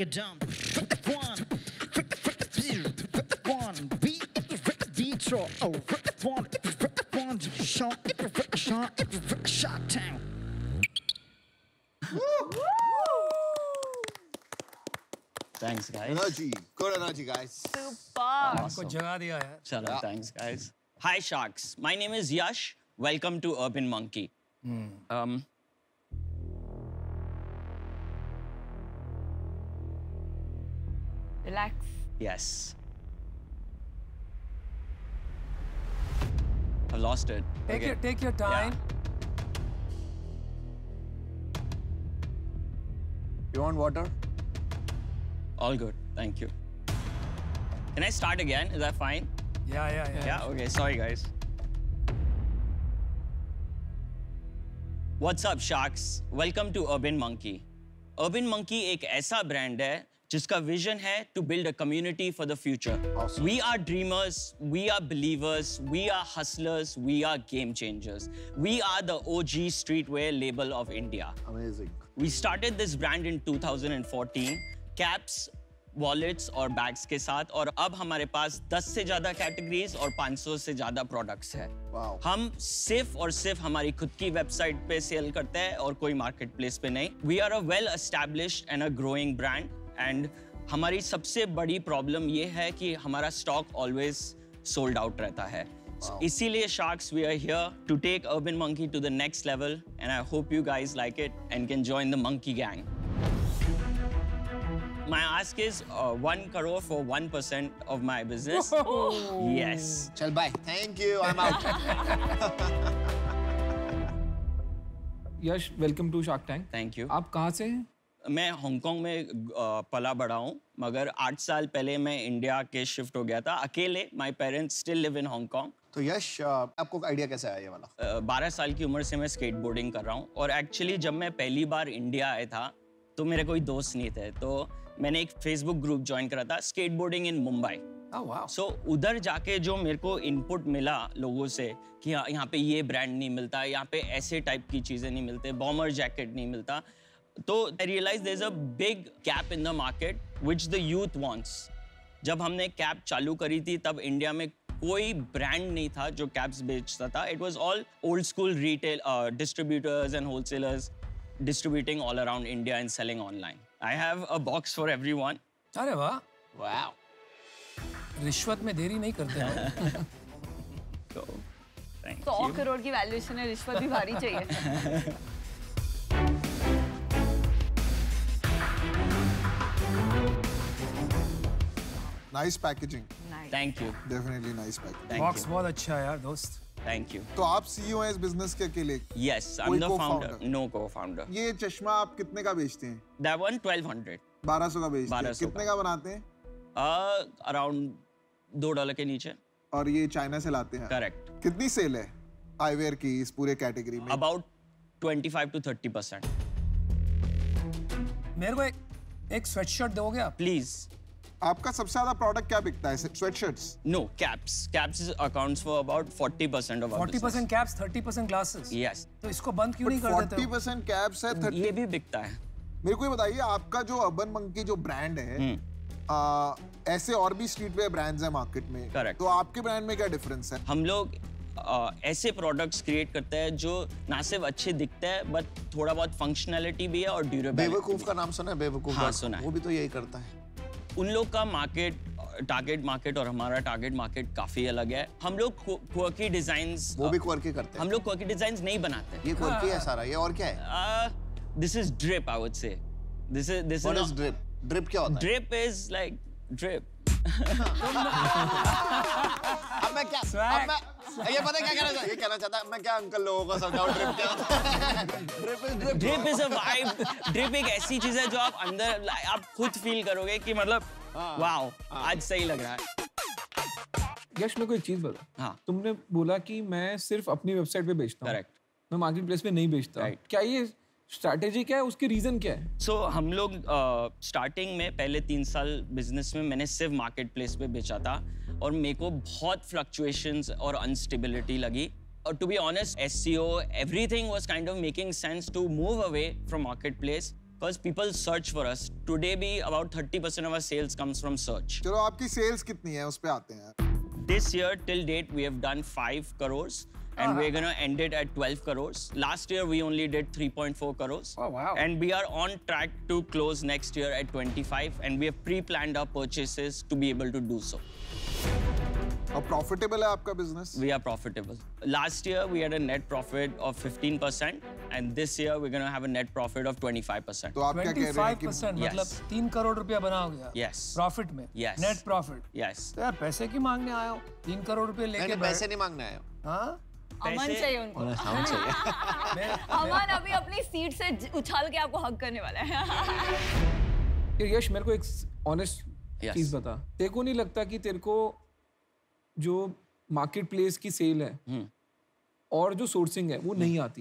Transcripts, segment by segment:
a dump. One, Vitro. Oh, one, Shark Tank. Thanks, guys. Energy, good energy, guys. Super. आपको जगा दिया यार. Chalo, thanks, guys. Hi, Sharks. My name is Yash. Welcome to Urban Monkey. Relax. Yes. I've lost it. Take your time. You want water? All good. Thank you. Can I start again? Is that fine? Yeah. Yeah, okay. Sorry, guys. What's up, Sharks? Welcome to Urban Monkey. Urban Monkey एक ऐसा brand है जिसका vision है to build a community for the future. Awesome. We are dreamers, we are believers, we are hustlers, we are game changers. We are the OG streetwear label of India. Amazing. We started this brand in 2014. Caps, wallets और bags के साथ, और अब हमारे पास 10 से ज्यादा categories और 500 से ज्यादा प्रोडक्ट्स है। Wow. हम सिर्फ और सिर्फ हमारी खुद की वेबसाइट पे सेल करते हैं और कोई मार्केट प्लेस पे नहीं। We are a well established and a growing brand, and हमारी सबसे बड़ी प्रॉब्लम ये है कि हमारा स्टॉक ऑलवेज सोल्ड आउट रहता है। Wow. इसीलिए sharks, we are here to take urban monkey to the next level, and I hope you guys like it and can join the monkey gang. My ask is 1 crore for 1% of my business. Yes. Chal bye. Thank you. I'm out. Yash, welcome to Shark Tank. Thank you. आप कहाँ से हैं? मैं Hong Kong में पला बड़ा हूँ, मगर 8 साल पहले मैं इंडिया के शिफ्ट हो गया था अकेले. My parents still live in Hong Kong. तो यश, आपको आइडिया कैसे आया ये वाला? 12 साल की उम्र से मैं स्केटबोर्डिंग कर रहा हूँ, और एक्चुअली जब मैं पहली बार इंडिया आया था तो मेरे कोई दोस्त नहीं थे, तो मैंने एक फेसबुक ग्रुप ज्वाइन करा था, स्केटबोर्डिंग इन मुंबई। सो उधर जाके जो मेरे को इनपुट मिला लोगों से कि यहाँ पे ये ब्रांड नहीं मिलता, यहाँ पे ऐसे टाइप की चीज़ें नहीं मिलते, बॉमर जैकेट नहीं मिलता, तो I realize there is a big gap in the market which the youth wants. जब हमने कैप चालू करी थी तब इंडिया में कोई ब्रांड नहीं था जो कैप्स बेचता था. It was all old school retail distributors and wholesalers distributing all around India and selling online. I have a box for everyone. अरे वाह. Wow. रिश्वत में देरी नहीं करते हैं. So, thank 100 you. करोड़ की वैल्यूएशन है, रिश्वत भी भारी चाहिए. Nice packaging. Nice. Thank you. Definitely nice packaging. Thank box you. बहुत अच्छा है यार दोस्त. Thank you. तो आप सीईओ हैं इस बिजनेस के अकेले? Yes, I'm कोई the founder. co-founder? No co-founder. ये चश्मा आप कितने का बेचते हैं? That one 1200. 1200 का बेचते हैं. 1200 कितने का बनाते हैं? Around $2 के नीचे. और ये चाइना से लाते हैं? Correct. कितनी सेल है आईवेयर की इस पूरे कैटेगरी में? About 25 to 30%. मेरे को एक स्वेटशर्ट दोगे आप? Please. आपका सबसे ज्यादा प्रोडक्ट क्या बिकता है? Sweatshirts? No, caps. Caps accounts for about 40% of our 40% caps, 30% glasses. Yes. तो इसको बंद क्यों नहीं कर देते? 40% कैप्स है, 30. ये भी बिकता है. मेरे को ये बताइए, आपका जो अर्बन मंकी जो ब्रांड है, ऐसे और भी स्ट्रीटवेयर ब्रांड्स हैं मार्केट में. Correct. तो आपके ब्रांड में क्या डिफरेंस है? हम लोग ऐसे प्रोडक्ट्स क्रिएट करते हैं जो ना सिर्फ अच्छे दिखते हैं बट थोड़ा बहुत फंक्शनैलिटी भी है और ड्यूरेबिलिटी. बेवकूफ का नाम सुना है? बेवकूफ? हाँ, सुना है. वो भी तो यही करता है. उन लोग का मार्केट, टारगेट मार्केट और हमारा टारगेट मार्केट काफी अलग है. हम लोग क्वर्की डिजाइन्स, वो भी क्वर्की करते हैं. हम लोग क्वर्की डिजाइन्स नहीं बनाते. ये क्वर्की है सारा. ये और क्या है? This is drip, I would say. This is what is drip? Drip क्या होता है? Drip is like drip. अब मैं क्या, अब मैं ये पता है क्या कहना चाहता है? ये कहना चाहता है मैं क्या अंकल लोगों को समझाऊं ड्रिप क्या होता है? Drip is a vibe. Drip एक ऐसी चीज है जो आप अंदर आप खुद फील करोगे कि मतलब वाओ, आज सही लग रहा है. यश, मेरे को एक चीज बता. हाँ. तुमने बोला कि मैं सिर्फ अपनी वेबसाइट पे बेचता हूँ. करेक्ट. मैं मार्केट प्लेस पे नहीं बेचता. Right. क्या ये स्ट्रैटेजी क्या है? उसकी रीजन क्या है? सो हम लोग स्टार्टिंग में पहले 3 साल बिजनेस में मैंने सिर्फ मार्केट प्लेस पे बेचा था और मेरे को बहुत फ्लक्चुएशंस और अनस्टेबिलिटी लगी. और to be honest, SEO everything was kind of making sense to move away from market place Because people search for us. Today भी about 30% of our sales comes from search. चलो आपकी sales कितनी है उस पे आते हैं. This year till date we have done 5 crores and we're going to end it at 12 crores. Last year we only did 3.4 crores. Oh wow. And we are on track to close next year at 25 and we have pre-planned our purchases to be able to do so. और profitable है आपका business? We are profitable. Last year we had a net profit of 15% and this year we're going to have a net profit of 25%. तो आप क्या कह रहे हैं कि 25% Yes. मतलब 3 करोड़ रुपया बना हो गया. Yes. प्रॉफिट में. Yes. Net profit. Yes. तो यार पैसे की मांगने आए हो? 3 करोड़ रुपए लेके मैंने पैसे नहीं मांगने आया. हाँ? अमन चाहिए उनको. हम चाहिए. अमन अभी अपनी सीट से उछाल के आपको हग करने वाला है. यार यश मेरे को एक ऑनेस्ट Yes. चीज बता, तेरे को नहीं लगता कि तेरे को जो मार्केट प्लेस की सेल है और जो सोर्सिंग है वो नहीं आती?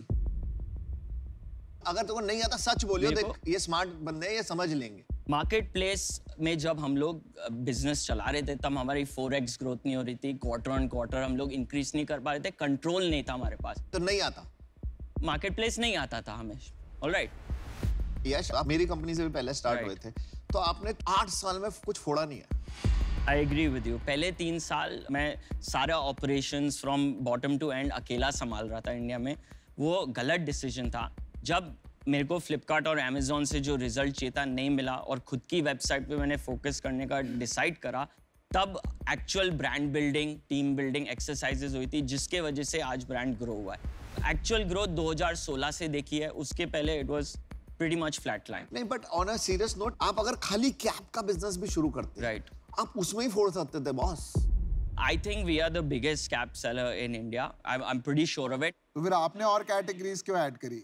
अगर तुमको नहीं आता सच बोलियो, देख ये स्मार्ट बंदे हैं, ये समझ लेंगे. मार्केट प्लेस में जब हम लोग बिजनेस चला रहे थे तब हमारी 4x ग्रोथ नहीं हो रही थी. क्वार्टर ऑन क्वार्टर हम लोग इंक्रीज नहीं कर पा रहे थे. कंट्रोल नहीं था हमारे पास. तो नहीं आता. मार्केट प्लेस नहीं आता था हमें. ऑलराइट. यश, आप मेरी कंपनी से भी पहले स्टार्ट हुए थे, तो आपने 8 साल में कुछ फोड़ा नहीं है. I agree with you. पहले 3 साल मैं सारा operations from bottom to end अकेला संभाल रहा था इंडिया में. वो गलत डिसीजन था. जब मेरे को फ्लिपकार्ट और अमेजोन से जो रिजल्ट चाहिए था नहीं मिला और खुद की वेबसाइट पे मैंने फोकस करने का डिसाइड करा, तब actual brand building, team building exercises हुई थी जिसके वजह से आज ब्रांड ग्रो हुआ है. एक्चुअल ग्रोथ 2016 से देखी है, उसके पहले it was pretty much flat line. नहीं, but on a serious note, आप अगर खाली कैप का बिजनेस भी शुरू करते हैं, Right. आप उसमें ही फोड़ सकते थे boss. I think we are the biggest cap seller in India. I'm pretty sure of it. तो फिर आपने और कैटेगरीज क्यों ऐड करी?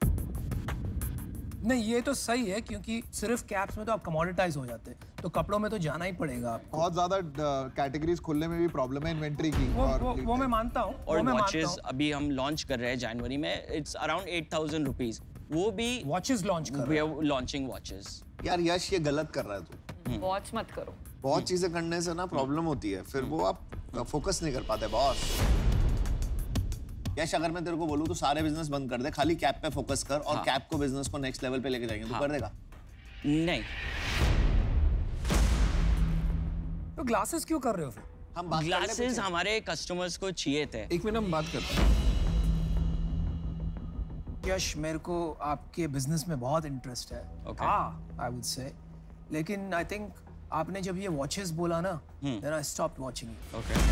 नहीं, ये तो सही है क्योंकि सिर्फ कैप्स में तो आप कमोडिटाइज हो जाते हैं, तो कपड़ों में तो जाना ही पड़ेगा आपको. बहुत ज्यादा कैटेगरीज खोलने में भी प्रॉब्लम है इन्वेंट्री की. वो मैं मानता हूँ. और वॉचेस अभी हम लॉन्च कर रहे हैं जनवरी में. It's around 8,000 rupees. वो भी वॉचेस लॉन्च कर we are launching watches. यार यश, ये गलत कर रहा है तू. वॉच मत करो. बहुत चीजें करने से ना प्रॉब्लम होती है, फिर वो आप फोकस नहीं कर पाते बॉस. यश, अगर मैं तेरे को बोलूँ तो सारे बिजनेस बंद कर दे, खाली कैप पे फोकस कर और कैप को बिजनेस को नेक्स्ट लेवल पे लेके जाएंगे, तू कर देगा? नहीं. तो ग्लासेस क्यों कर रहे हो फिर? हम बात कर ले ग्लासेस कुछ. हमारे कस्टमर्स को चाहिए थे. एक मिनट हम बात करते हैं. यश, मेरे को आपके बिजनेस में बहुत इंटरेस्ट है. Okay. आई वुड से. लेकिन आई थिंक आपने जब ये वॉचेस बोला ना, then I stopped watching it. Okay.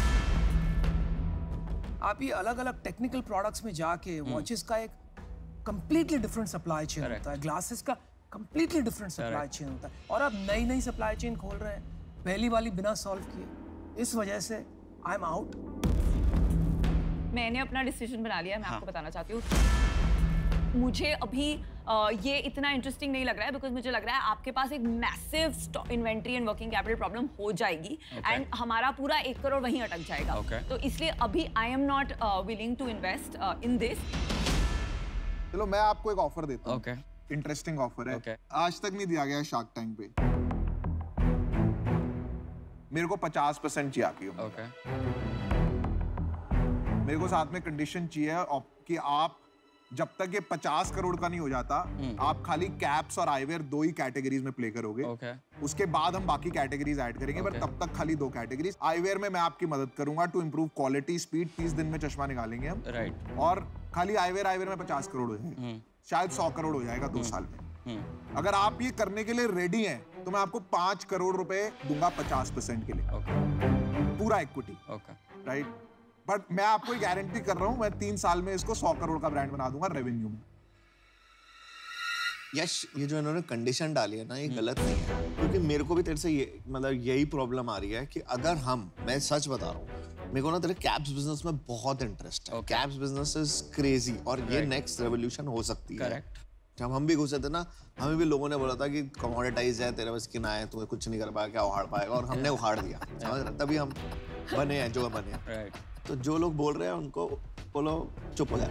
आप ये अलग-अलग टेक्निकल प्रोडक्ट्स में जाके वॉचेस का एक completely different supply chain Correct. होता है, ग्लासेस का कंप्लीटली डिफरेंट सप्लाई चेन होता है, और आप नई सप्लाई चेन खोल रहे हैं पहली वाली बिना सॉल्व किए. इस वजह से आई एम आउट. मैंने अपना डिसीजन बना लिया है. मैं आपको बताना चाहती हूँ, मुझे अभी ये इतना इंटरेस्टिंग नहीं लग रहा है बिकॉज मुझे लग रहा है आपके पास एक massive inventory and working capital problem हो जाएगी एंड हमारा पूरा 1 करोड़ वहीं अटक जाएगा. तो इसलिए अभी I am not willing to invest in this. चलो मैं आपको एक ऑफर देता हूँ. Okay. इंटरेस्टिंग ऑफर है. Okay. आज तक नहीं दिया गया शार्क टैंक पे. मेरे को 50% चाहिए आपकी. Okay. मेरे को साथ में कंडीशन चाहिए कि आप जब तक ये 50 करोड़ का नहीं हो जाता, आप खाली कैप्स और आईवेयर 2 ही कैटेगरीज में प्ले करोगे. Okay. उसके बाद हम बाकी कैटेगरीज ऐड करेंगे, पर तब तक खाली 2 कैटेगरीज. आईवेयर में मैं आपकी मदद करूंगा टू इंप्रूव क्वालिटी, स्पीड. 30 दिन में चश्मा निकालेंगे हम. Right. और खाली आईवेयर में 50 करोड़ हो जाएगा. शायद 100 करोड़ हो जाएगा 2 साल में. अगर आप ये करने के लिए रेडी हैं तो मैं आपको 5 करोड़ रुपए दूंगा 50% के लिए. Okay. पूरा इक्विटी. Okay. राइट. बट मैं आपको गारंटी कर रहा हूं, मैं 3 साल में इसको 100 करोड़ का ब्रांड बना दूंगा रेवेन्यू में. यश, ये जो इन्होंने कंडीशन डाली है ना, ये गलत नहीं है, क्योंकि मेरे को भी तेरे से ये मतलब यही प्रॉब्लम आ रही है कि अगर मैं सच बता रहा हूँ, मेरे को ना तेरे कैप्स बिजनेस में बहुत इंटरेस्ट है. कैप्स बिजनेस इज क्रेजी और ये नेक्स्ट रेवोल्यूशन हो सकती है. Correct. जब हम भी घुसे थे ना, हमें भी लोगों ने बोला था कि कमोडिटाइज है, तेरे बस की ना है, तुम्हें कुछ नहीं कर पाएगा, क्या उखाड़ पाएगा, और हमने उखाड़ दिया. समझ रहे? तभी हम बने हैं जो बने हैं. Right. तो जो लोग बोल रहे हैं उनको बोलो चुप हो जाए.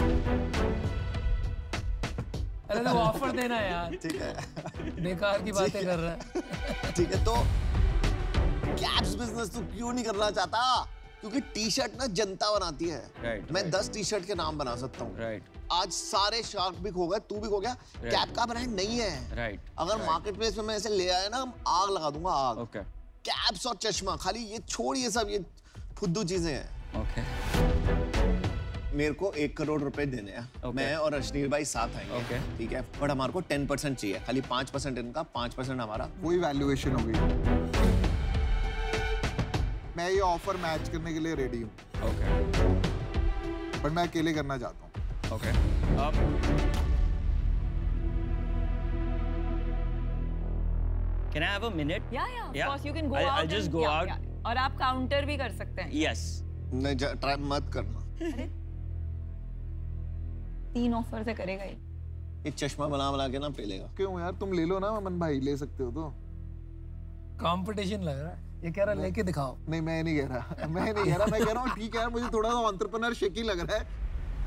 अरे तो ऑफर देना यार. ठीक है. बेकार की बातें कर रहा है. ठीक है, तो कैप्स बिजनेस तू क्यों नहीं करना चाहता? क्योंकि टी शर्ट ना जनता बनाती है। Right, मैं right. 10 टी शर्ट के नाम बना सकता हूँ। राइट आज सारे शार्क भी खो गए, तू भी खो गया। कैप का ब्रांड नहीं है। राइट अगर मार्केट प्लेस में मैं ऐसे ले आया ना, आग लगा दूंगा, आग। ओके कैप्स और चश्मा, खाली ये छोड़, ये सब ये फुद्दू चीजें हैं। ओके मेरे को 1 करोड़ रुपए देने हैं। Okay. मैं और अश्नीर भाई साथ आएंगे। Okay. ठीक है, बट हमारे को 10% चाहिए, खाली 5% इनका, 5% हमारा। वही वैल्यूएशन हो गई। मैं ये ऑफर मैच करने के लिए रेडी हूँ, ओके पर मैं अकेले करना चाहता हूँ। Okay Can I have a minute? Yeah, of Yeah. course you can go I'll out. just and- go yeah, out. yeah. और आप काउंटर भी कर सकते हैं। Yes. नहीं, ट्राई मत करना। 3 ऑफर से करेगा ये। ये चश्मा बना बना के ना पेलेगा। क्यों यार, तुम ले लो ना अमन भाई, ले सकते हो तो। कंपटीशन लग रहा है, ये कह रहा लेके दिखाओ। नहीं, मैं नहीं कह रहा, मैं नहीं कह रहा, मैं कह रहा हूँ ठीक है, मुझे थोड़ा सा एंटरप्रेन्योर शेकी लग रहा है।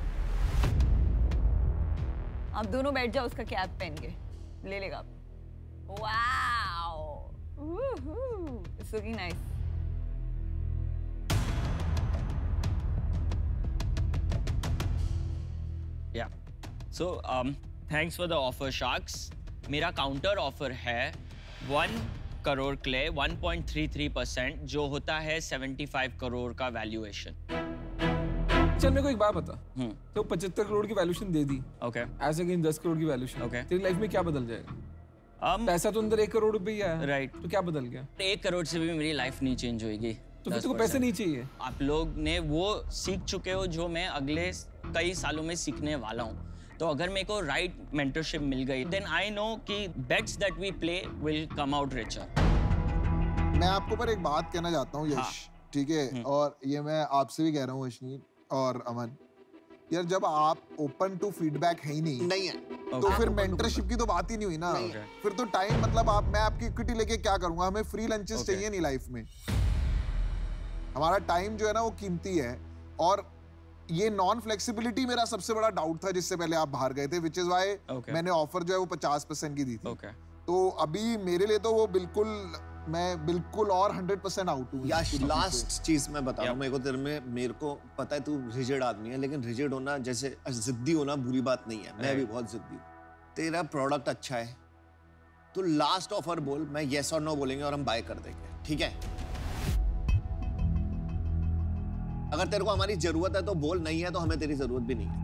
आप दोनों बैठ जाओ उसका कैप पहन के, ले लेगा। Wow, it's looking nice. Yeah. So thanks for the offer, Sharks. मेरा काउंटर ऑफर है 1 करोड़ क्ले 1.33%, जो होता है 75 करोड़ का वैल्यूएशन। चल मेरे को एक बात बता, तो 75 करोड़ की वैल्यूएशन दे दी, ओके एज अगेंस्ट 10 करोड़ की वैल्यूएशन, Okay. तेरी लाइफ में क्या बदल जाएगा? पैसा तो अंदर 1 करोड़ रुपए ही आया, Right. तो क्या बदल गया? 1 करोड़ से भी मेरी लाइफ नहीं चेंज होगी। तो फिर तेरे को पैसे नहीं चाहिए? आप लोग ने वो सीख चुके हो जो मैं अगले कई सालों में सीखने वाला हूँ। तो अगर मेरे को राइट मेंटरशिप मिल गई, देन आई नो कि bets that we play will come out richer. मैं आपको पर एक बात कहना चाहता हूँ यश, ठीक है, और ये मैं आपसे भी कह रहा हूँ अश्नीर और अमन, यार जब आप ओपन टू फीडबैक है ही नहीं है, तो फिर मेंटरशिप की तो बात ही नहीं हुई ना। फिर तो टाइम, मतलब आप, मैं आपकी इक्विटी लेके क्या करूंगा? हमें फ्री लंचेस चाहिए नहीं लाइफ में। हमारा टाइम जो है ना वो कीमती है, और ये नॉन फ्लेक्सिबिलिटी मेरा सबसे बड़ा डाउट था जिससे पहले आप बाहर गए थे, विच इज वाई मैंने ऑफर जो है वो 50% की दी थी। तो अभी मेरे लिए तो वो बिल्कुल, मैं बिल्कुल और 100% आउट हूँ। याश, लास्ट चीज मैं बता रहा हूँ, मेरे को पता है तू रिजिड आदमी है, लेकिन रिजिड होना, जैसे जिद्दी होना बुरी बात नहीं है। मैं भी बहुत जिद्दी हूँ। तेरा प्रोडक्ट अच्छा है, तू लास्ट ऑफर बोल, मैं येस और नो बोलेंगे और हम बाय कर देंगे, ठीक है? अगर तेरे को हमारी जरूरत है तो बोल, नहीं है तो हमें तेरी जरूरत भी नहीं है।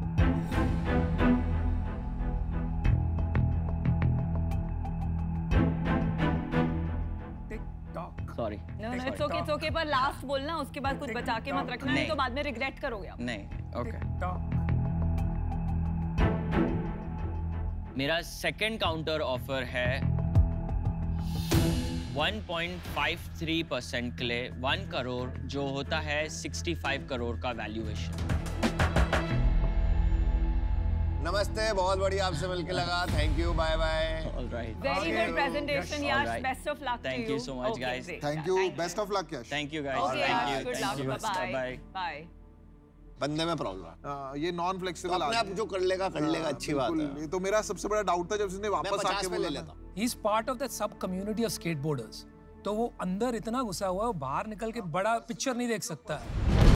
सॉरी। नो इट्स ओके, पर लास्ट बोलना, उसके बाद कुछ बचा के मत रखना, नहीं तो बाद में रिग्रेट करोगे आप। नहीं, ओके। मेरा सेकंड काउंटर ऑफर है 1.53% के लिए 1 करोड़, जो होता है 65 करोड़ का वैल्यूएशन। नमस्ते, बहुत बढ़िया आपसे मिलके लगा। Thank you, bye bye. Alright, very good presentation Yash, Alright. Best of luck to you. Thank you so much, guys. Thank you, best of luck Yash. Thank you guys, okay, thank good you, luck, bye bye. बंदे में problem, ये non flexible अपने आप जो कर लेगा कर लेगा, अच्छी बात है। ये तो मेरा सबसे बड़ा डाउट था जब उसने मैं वापस 50 आके पे ले बोला लेता। He is part of that sub community of skateboarders, तो वो अंदर इतना घुसा हुआ है, वो बाहर निकल के बड़ा पिक्चर नहीं देख सकता है।